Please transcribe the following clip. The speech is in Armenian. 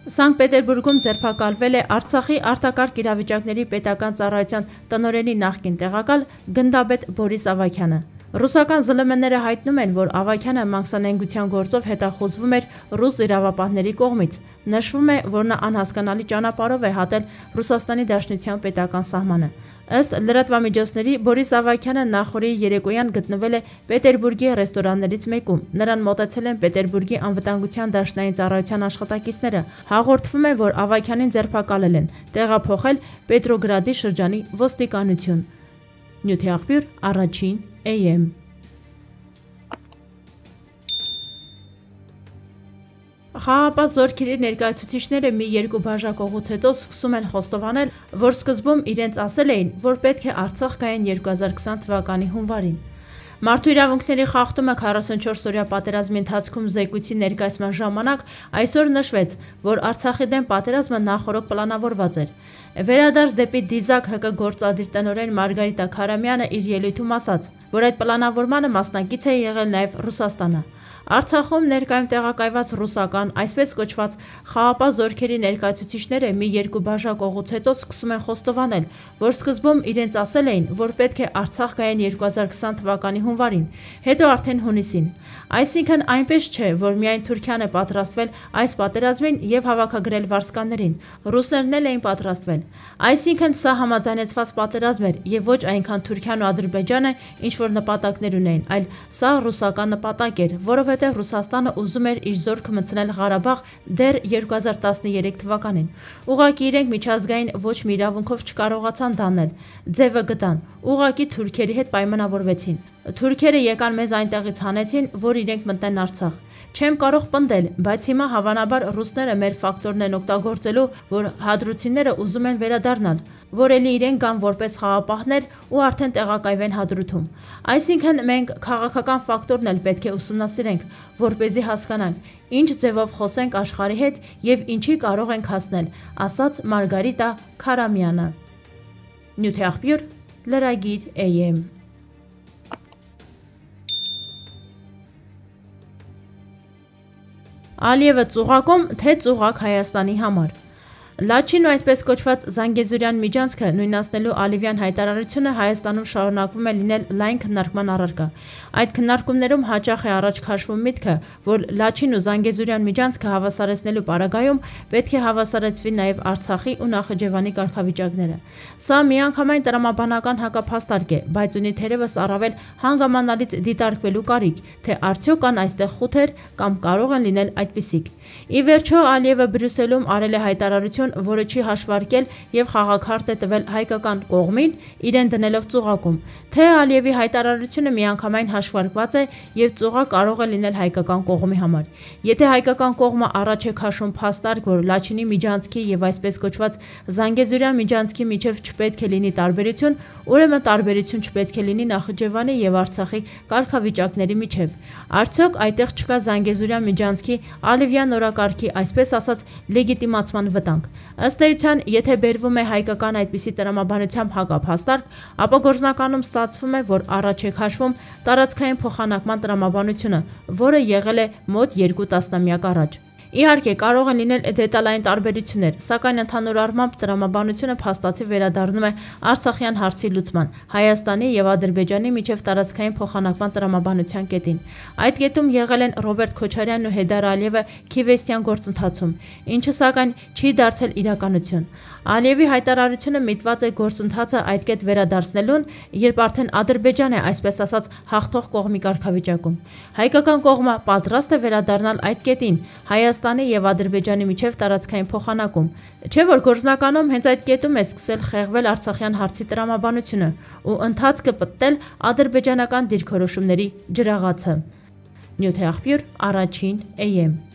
Սանկտ Պետերբուրգում ձերբակալվել է Արցախի արտակարգ իրավիճակների պետական ծառայության տնօրենի նախկին տեղակալ գնդապետ Բորիս Ավագյանը։ Ռուսական ԶԼՄ-ները հայտնում են, որ Ավագյանը մաքսանենգության գործով հետախուզվում էր ռուս իրավապահների կողմից։ Նշվում է, որ նա անհասկանալի ճանապարհով է հատել Ռուսաստանի Դաշնության պետական սահմանը։ Ըստ լրատվամիջոցների, Բորիս Ավագյանը նախորդ երեկոյան գտնվել է Պետերբուրգի ռեստորաններից մեկում։ Նրան մոտեցել են Պետերբուրգի անվտանգության դաշնային ծառայության աշխատակիցները։ Հաղորդվում է, որ Ավագյանին ձերբակալել են, տեղափոխել Պետրոգրադի շրջանի ոստիկանություն։ Նյութի աղբյուր Առաջին AM։ Խաղաղապահ զորքերի ներկայացուցիչները մի երկու բաժակողուց հետո սկսում են խոստովանել, որ սկզբում իրենց ասել էին, որ պետք է Արցախ գային 2020 թվականի հունվարին։ Մարդու իրավունքների խախտումը 44-օրյա պատերազմի ընթացքում զեկույցի ներկայացման ժամանակ այսօր նշվեց, որ Արցախի դեմ պատերազմը նախօրոք պլանավորված էր։ Վերադարձ դեպի Դիզակ ՀԿ գործադիր տնօրեն Մարգարիտա Քարամյանը իր ելույթում ասաց, որ այդ պլանավորմանը մասնակից է եղել նաև Ռուսաստանը։ Արցախում ներկայում տեղակայված ռուսական, այսպես կոչված խաղաղապահ զորքերի ներկայացուցիչները մի երկու բաժակողուց հետո սկսում են խոստովանել, որ սկզբում իրենց ասել էին, որ պետք է Արցախ գային 2020 թվականի հունվարին, հետո արդեն հունիսին։ Այսինքն այնպես չէ, որ միայն Թուրքիան է պատրաստվել այս պատերազմին եւ հավաքագրել վարձկաններին, ռուսներն էլ էին պատրաստվել։ Այսինքն սա համաձայնեցված պատերազմ էր եւ ոչ այնքան Թուրքիան ու Ադրբեջանը ինչ որ նպատակներ ունեին, այլ սա ռուսական նպատակ էր, որովհետև Ռուսաստանը ուզում էր իր զորքը մտցնել Ղարաբաղ դեռ 2013 թվականին։ Ուղղակի իրենք միջազգային ոչ մի իրավունքով չկարողացան դա անել, ձևը գտան, ուղղակի թուրքերի հետ պայմանավորվեցին։ Թուրքերը եկան մեզ այնտեղից հանեցին, որ իրենք մտնեն Արցախ։ Չեմ կարող պնդել, բայց հիմա հավանաբար ռուսները մեր ֆակտորն են օգտագործելու, որ հադրութիները ուզում են վերադառնալ, որ էլի իրենք գան որպես խաղաղապահներ ու արդեն տեղակայվեն Հադրութում։ Այսինքն մենք քաղաքական ֆակտորն էլ պետք է ուսումնասիրենք, որպեսզի հասկանանք, ինչ ձևով խոսենք աշխարհի հետ եւ ինչի կարող ենք հասնել, ասաց Մարգարիտա Քարամյանը։ Նյութի աղբյուր Լրագիր AM։ Ալիևը ծուղակում, թե ծուղակ Հայաստանի համար։ Լաչին ու այսպես կոչված Զանգեզուրյան միջանցքը նույնացնելու Ալիևյան հայտարարությունը Հայաստանում շարունակվում է լինել լայն քննարկման առարկա։ Այդ քննարկումներում հաճախ է առաջ քաշվում միտքը, որ Լաչին ու Զանգեզուրյան միջանցքը հավասարեցնելու պարագայում պետք է հավասարեցվի նաև Արցախի ու Նախիջևանի կարգավիճակները։ Սա միանգամայն տրամաբանական հակափաստարկ է, բայց ունի թերևս առավել հանգամանալից դիտարկվելու կարիք, թե արդյոք կան այստեղ խութեր կամ կարող են լինել այդպիսիք։ Ի վերջո Ալիևը Բրյուսելում արել է հայտարարություն, որը չի հաշվարկել եւ խաղաքարտ է տվել հայկական կողմին, իրեն դնելով ծուղակում, թե Ալիևի հայտարարությունը միանգամայն հաշվարկված է եւ ծուղակ կարող է լինել հայկական կողմի համար։ Եթե հայկական կողմը առաջ է քաշում փաստարկ, որ Լաչինի միջանցքի եւ այսպես կոչված Զանգեզուրյան միջանցքի միջև չպետք է լինի տարբերություն, ուրեմն տարբերություն չպետք է լինի Նախիջևանի եւ Արցախի կարգավիճակների միջև։ Արդյոք այդտեղ չկա Զանգեզուրյան միջանցքի Ալիևյան օրակարգի, այսպես ասած, լեգիտիմացման վտանգ։ Ըստ էության, եթե բերվում է հայկական այդպիսի տրամաբանությամբ հակափաստարկ, ապա գործնականում ստացվում է, որ առաջ է քաշվում տարածքային փոխանակման տրամաբանությունը, որը եղել է մոտ 2 տասնամյակ առաջ։ Իհարկե, կարող են լինել դետալային տարբերություններ, սակայն ընդհանուր առմամբ տրամաբանությունը փաստացի վերադառնում է Արցախյան հարցի լուծման, Հայաստանի եւ Ադրբեջանի միջև տարածքային փոխանակման տրամաբանության կետին։ Այդ կետում եղել են Ռոբերտ Քոչարյանն ու Հեյդար Ալիևը Քիվեստյան գործընթացում, ինչը սակայն չի դարձել իրականություն։ Ալիևի հայտարարությունը միտված է գործընթացը այդ կետ վերադարձնելուն, երբ արդեն Ադրբեջան է, այսպես ասած, հաղթող կողմի կարգավիճակում։ Հայկական կողմը պատրաստ է վերադառնալ այդ կետին, Հայաստանի եւ Ադրբեջանի միջև տարածքային փոխանակում, չէ՞ որ գործնականում հենց այդ կետում է սկսել խեղվել Արցախյան հարցի տրամաբանությունը ու ընթացքը պտտել ադրբեջանական դիրքորոշումների ջրաղացը։ Նյութի աղբյուր Առաջին AM։